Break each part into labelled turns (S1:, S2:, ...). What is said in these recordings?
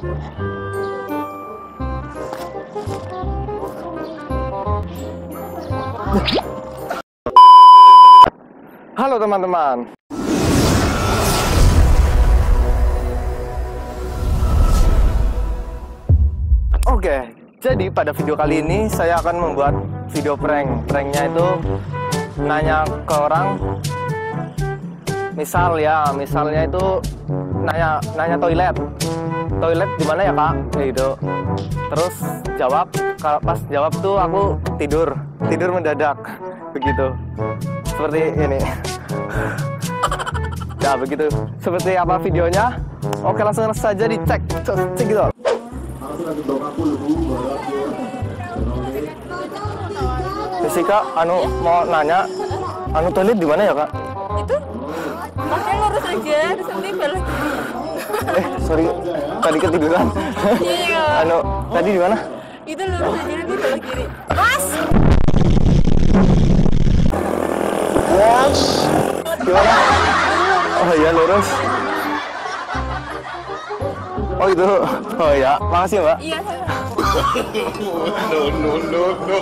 S1: Halo teman-teman. Oke, jadi pada video kali ini saya akan membuat video prank. Pranknya itu nanya ke orang. Misalnya itu nanya toilet di mana ya kak, gitu. Terus jawab, kalau pas jawab tuh aku tidur mendadak, begitu. Seperti ini. Nah begitu. Seperti apa videonya? Oke, langsung saja dicek gitu. Jessica, mau nanya, toilet di mana ya kak?
S2: Itu makanya lurus aja, terus nanti belok kiri.
S1: Sorry, tadi ketiduran.
S2: Iya.
S1: Tadi di mana?
S2: Itu lurus aja nanti belok kiri. Mas.
S1: Gimana? Oh iya, lurus. Oh itu. Oh ya, makasih mbak.
S2: Iya.
S3: No.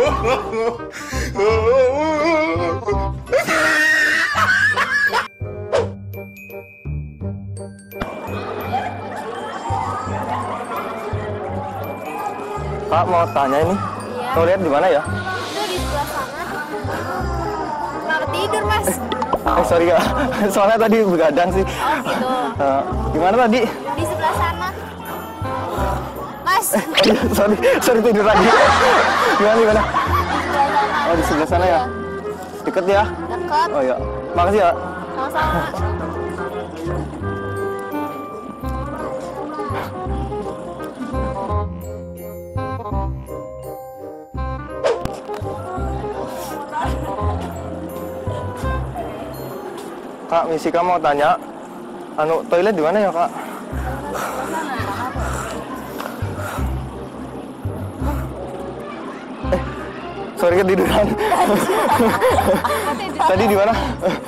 S1: Kak mau tanya ini, toilet di mana ya?
S2: Itu di sebelah sana. Kenapa tidur mas?
S1: Sorry kak, soalnya tadi begadang sih.
S2: Oh gitu.
S1: Gimana tadi?
S2: Di sebelah sana. Mas.
S1: Sorry tidur lagi. Gimana?
S2: Di sebelah sana.
S1: Oh di sebelah sana ya? Deket ya?
S2: Dekat.
S1: Oh ya, makasih ya.
S2: Sama-sama.
S1: Kak, Misika mau tanya, toilet di mana ya kak? Sorry ketiduran. Tadi di mana?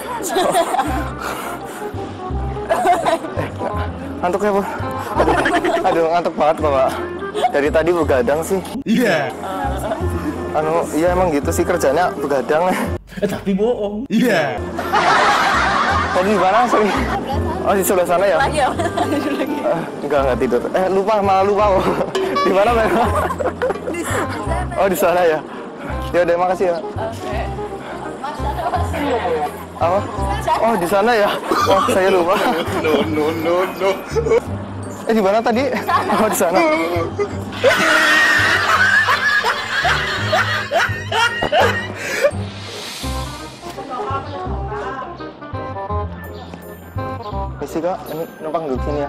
S1: Ngantuk ya bu? Aduh ngantuk banget bapak. Dari tadi begadang sih.
S3: Iya.
S1: Iya emang gitu sih kerjanya begadang.
S3: Tapi bohong. Iya.
S1: Tadi di mana? Sorry. Oh di sebelah sana ya?
S2: Lagi ya?
S1: Enggak tidur. Malah lupa. Di mana Mbak?
S2: Di sana.
S1: Oh di sana ya. Ya udah makasih ya.
S2: Oke. Mas ada mas.
S1: Apa? Oh di sana ya. Oh saya lupa.
S3: No.
S1: Di mana tadi? Oh di sana. Misi kak, ini numpang duduk sini ya.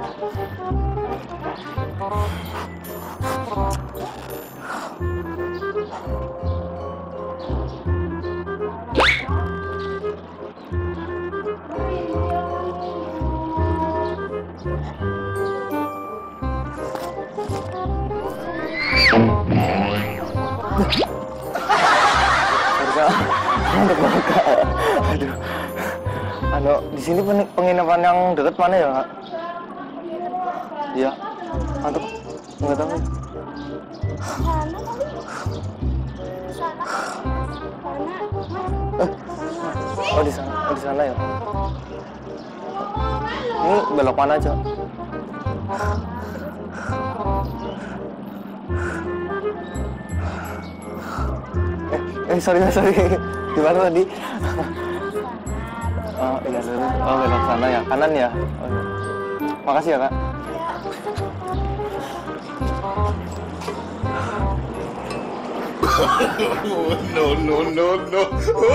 S1: Mantap banget kak. Aduh. Di sini penginapan yang dekat mana ya kak? Iya. Mantap. Nggak tahu. Oh di sana. Oh di sana ya. Ini belok mana aja? Sorry. Di mana tadi? Oh iya lurus. Oh belok sana ya, kanan ya. Oh, iya. Makasih ya kak.
S3: No.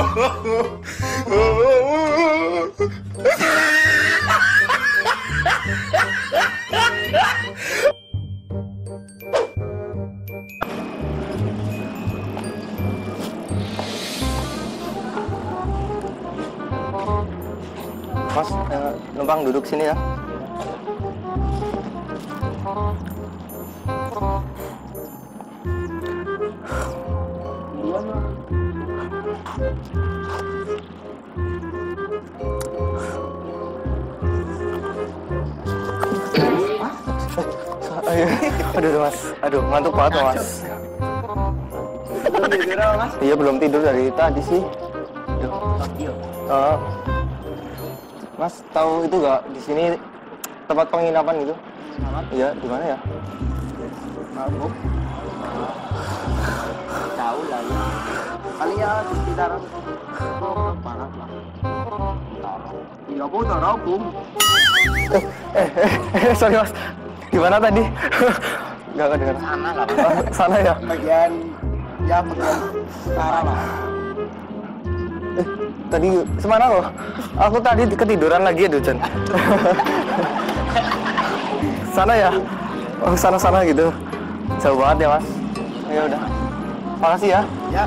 S1: Mas, numpang duduk sini ya. Aduh mas, aduh ngantuk banget loh, mas. Iya belum tidur dari tadi sih. Aduh. Mas tahu itu gak di sini tempat penginapan gitu? Iya, di mana ya?
S4: Mabuk. Tahu lah ya. Kali ya sekitaran mana lah. Iya, aku tahu, Bung.
S1: Sorry mas, gimana tadi? Gak kedengar.
S4: Sana lah.
S1: Sana ya?
S4: Bagian utara lah.
S1: Tadi semana loh? Aku tadi ketiduran lagi ya, Ducan. Sana ya? Oh, sana-sana gitu. Jauh banget ya, Mas. Ya udah. Makasih ya.
S4: Ya.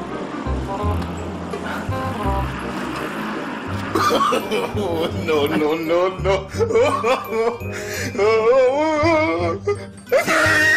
S3: No, no, no, no.